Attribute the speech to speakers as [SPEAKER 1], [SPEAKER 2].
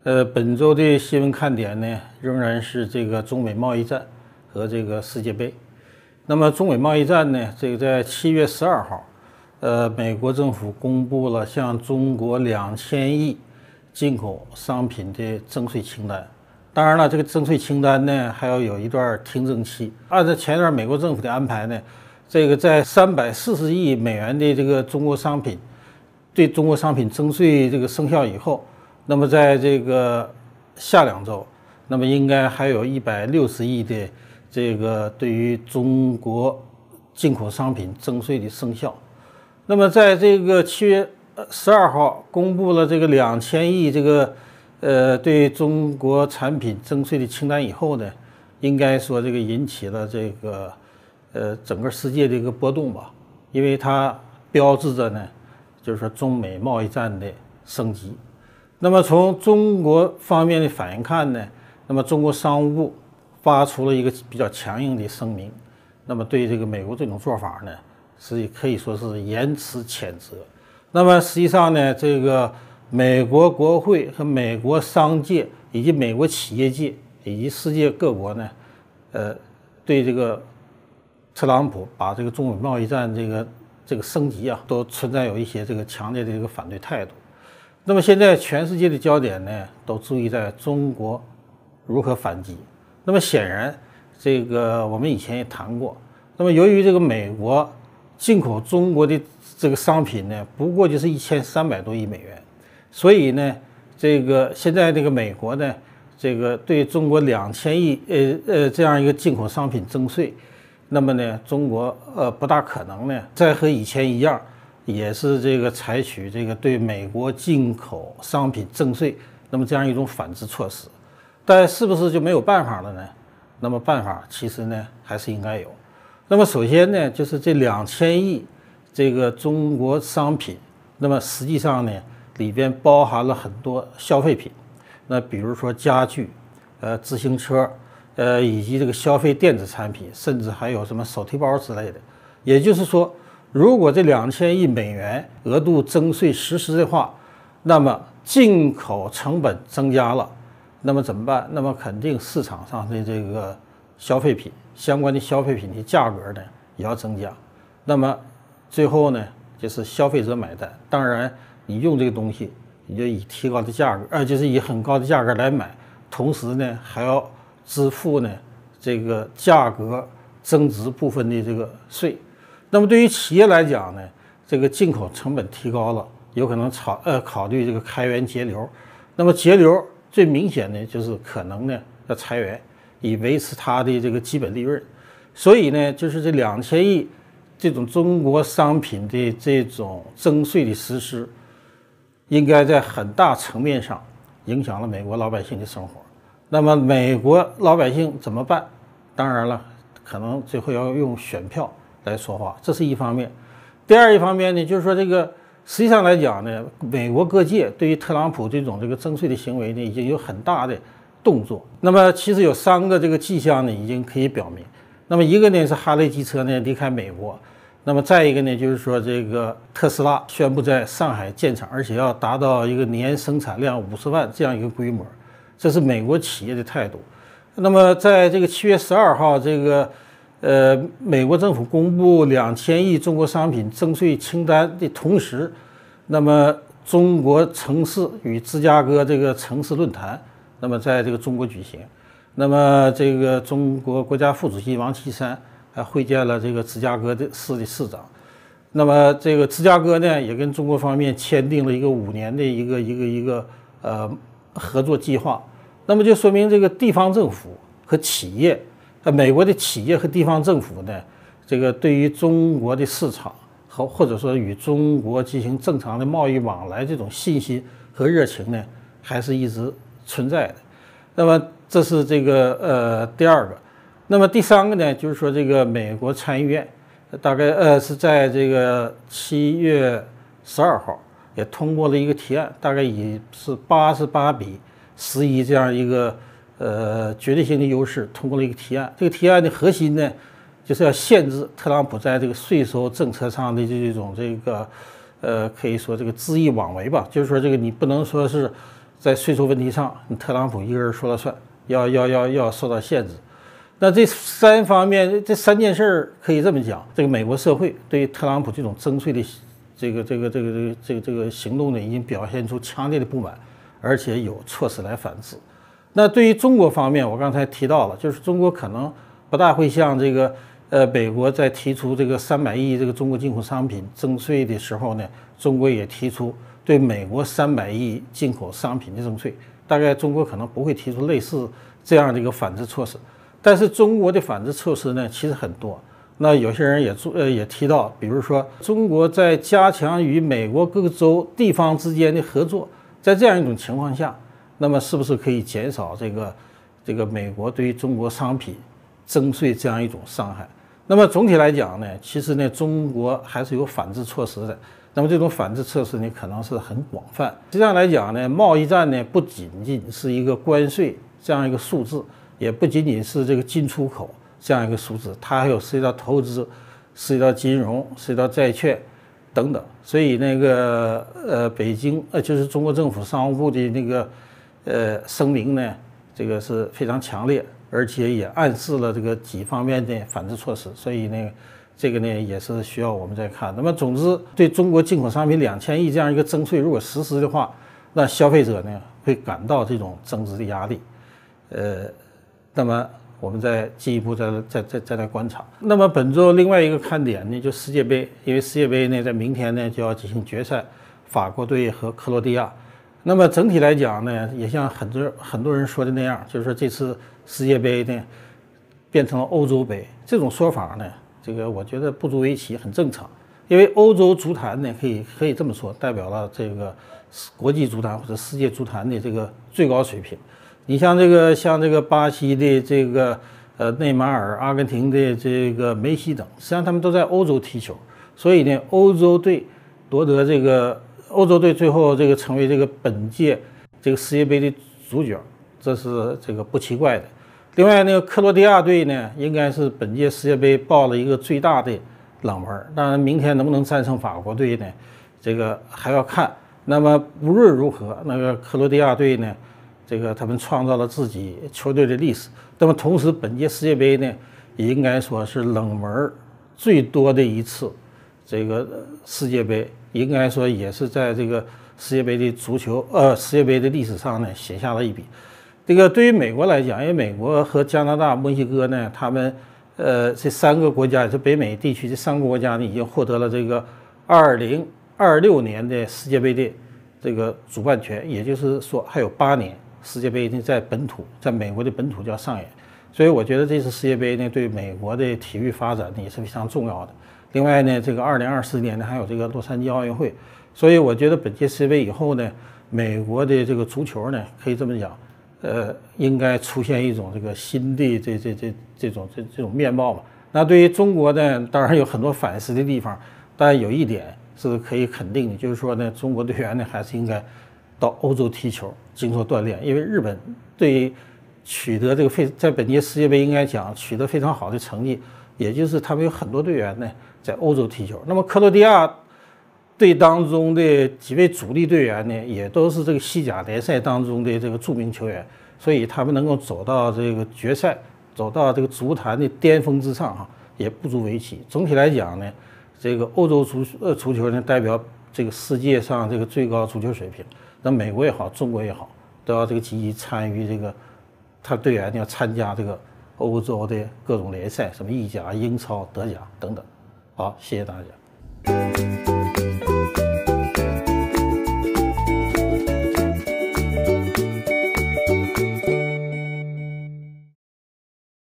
[SPEAKER 1] 本周的新闻看点呢，仍然是这个中美贸易战和这个世界杯。那么中美贸易战呢，这个在7月12号，美国政府公布了向中国2000亿进口商品的征税清单。当然了，这个征税清单呢，还要有一段听证期。按照前一段美国政府的安排呢，这个在340亿美元的这个中国商品对中国商品征税这个生效以后，那么在这个下2周，那么应该还有160亿的这个对于中国进口商品征税的生效。那么在这个7月12号公布了这个2000亿这个对中国产品征税的清单以后呢，应该说这个引起了这个整个世界的一个波动吧，因为它标志着呢，就是说中美贸易战的升级。那么从中国方面的反应看呢，那么中国商务部发出了一个比较强硬的声明，那么对这个美国这种做法呢，是可以说是严词谴责。那么实际上呢，这个美国国会和美国商界以及美国企业界以及世界各国呢，对这个特朗普把这个中美贸易战这个升级啊，都存在有一些这个强烈的这个反对态度。那么现在全世界的焦点呢，都注意在中国如何反击。那么显然，这个我们以前也谈过。那么由于这个美国进口中国的这个商品呢，不过就是1300多亿美元，所以呢，这个现在这个美国呢，这个对中国2000亿这样一个进口商品征税，那么呢，中国不大可能呢再和以前一样，也是这个采取这个对美国进口商品征税，那么这样一种反制措施。但是不是就没有办法了呢？那么办法其实呢还是应该有。那么首先呢，就是这2000亿这个中国商品，那么实际上呢里边包含了很多消费品，那比如说家具、自行车，以及这个消费电子产品，甚至还有什么手提包之类的。也就是说，如果这2000亿美元额度征税实施的话，那么进口成本增加了，那么怎么办？那么肯定市场上的这个消费品相关的消费品的价格呢也要增加。那么最后呢，就是消费者买单。当然，你用这个东西，你就以提高的价格，就是以很高的价格来买，同时呢还要支付呢这个价格增值部分的这个税。那么对于企业来讲呢，这个进口成本提高了，有可能考虑这个开源节流。那么节流最明显的就是可能呢要裁员，以维持它的这个基本利润。所以呢，就是这2000亿这种中国商品的这种征税的实施，应该在很大层面上影响了美国老百姓的生活。那么美国老百姓怎么办？当然了，可能最后要用选票来说话，这是一方面。第二一方面呢，就是说这个实际上来讲呢，美国各界对于特朗普这种征税的行为呢，已经有很大的动作。那么其实有3个这个迹象呢，已经可以表明。那么一个呢是哈雷机车呢离开美国，那么再一个呢就是说这个特斯拉宣布在上海建厂，而且要达到一个年生产量50万这样一个规模，这是美国企业的态度。那么在这个7月12号这个美国政府公布2000亿中国商品征税清单的同时，那么中国城市与芝加哥这个城市论坛，那么在这个中国举行。那么这个中国国家副主席王岐山还会见了这个芝加哥市的市长。那么这个芝加哥呢，也跟中国方面签订了一个5年的一个合作计划。那么就说明这个地方政府和企业，美国的企业和地方政府呢，这个对于中国的市场或者说与中国进行正常的贸易往来这种信心和热情呢，还是一直存在的。那么这是这个第2个。那么第3个呢，就是说这个美国参议院大概是在这个7月12号也通过了一个提案，大概以是88比11这样一个绝对性的优势通过了一个提案。这个提案的核心呢，就是要限制特朗普在这个税收政策上的这种可以说这个恣意妄为吧，就是说这个你不能说是在税收问题上，你特朗普一个人说了算，要受到限制。那这三方面，这三件事可以这么讲，这个美国社会对于特朗普这种征税的这个行动呢，已经表现出强烈的不满，而且有措施来反制。那对于中国方面，我刚才提到了，就是中国可能不大会像这个美国在提出这个300亿这个中国进口商品征税的时候呢，中国也提出对美国300亿进口商品的征税。大概中国可能不会提出类似这样的一个反制措施，但是中国的反制措施呢，其实很多。那有些人也提到，比如说中国在加强与美国各个州地方之间的合作，在这样一种情况下，那么是不是可以减少这个美国对于中国商品征税这样一种伤害？那么总体来讲呢，其实呢，中国还是有反制措施的。那么这种反制措施呢，可能是很广泛。实际上来讲呢，贸易战呢，不仅仅是一个关税这样一个数字，也不仅仅是这个进出口这样一个数字，它还有涉及到投资、涉及到金融、涉及到债券等等。所以那个北京就是中国政府商务部的那个声明呢，这个是非常强烈，而且也暗示了这个几方面的反制措施。所以呢，这个呢也是需要我们再看。那么总之，对中国进口商品2000亿这样一个征税，如果实施的话，那消费者呢会感到这种增值的压力。那么我们再进一步再来观察。那么本周另外一个看点呢，就世界杯，因为世界杯呢在明天呢就要进行决赛，法国队和克罗地亚。那么整体来讲呢，也像很多人说的那样，就是说这次世界杯呢变成了欧洲杯，这种说法呢，这个我觉得不足为奇，很正常。因为欧洲足坛呢，可以这么说，代表了这个国际足坛或者世界足坛的这个最高水平。你像这个巴西的这个内马尔，阿根廷的这个梅西等，实际上他们都在欧洲踢球，所以呢，欧洲队最后这个成为这个本届这个世界杯的主角，这是这个不奇怪的。另外，那个克罗地亚队呢，应该是本届世界杯报了一个最大的冷门。当然，明天能不能战胜法国队呢？这个还要看。那么无论如何，那个克罗地亚队呢，这个他们创造了自己球队的历史。那么同时，本届世界杯呢，也应该说是冷门最多的一次这个世界杯，应该说也是在这个世界杯的世界杯的历史上呢写下了一笔。这个对于美国来讲，因为美国和加拿大、墨西哥呢，他们这3个国家，就北美地区这3个国家呢，已经获得了这个2026年的世界杯的这个主办权，也就是说还有8年世界杯呢在美国的本土就要上演。所以我觉得这次世界杯呢，对美国的体育发展呢也是非常重要的。另外呢，这个2024年呢还有这个洛杉矶奥运会，所以我觉得本届世界杯以后呢，美国的这个足球呢，可以这么讲，应该出现一种这个新的这种面貌嘛。那对于中国呢，当然有很多反思的地方，但有一点是可以肯定的，就是说呢，中国队员呢还是应该到欧洲踢球，经受锻炼，因为日本对取得这个在本届世界杯应该讲取得非常好的成绩，也就是他们有很多队员呢在欧洲踢球。那么克罗地亚队当中的几位主力队员呢，也都是这个西甲联赛当中的这个著名球员，所以他们能够走到这个决赛，走到这个足坛的巅峰之上也不足为奇。总体来讲呢，这个欧洲足球呢，代表这个世界上这个最高足球水平。那美国也好，中国也好，都要这个积极参与这个，他队员要参加这个欧洲的各种联赛，什么意甲、英超、德甲等等。好，谢谢大家。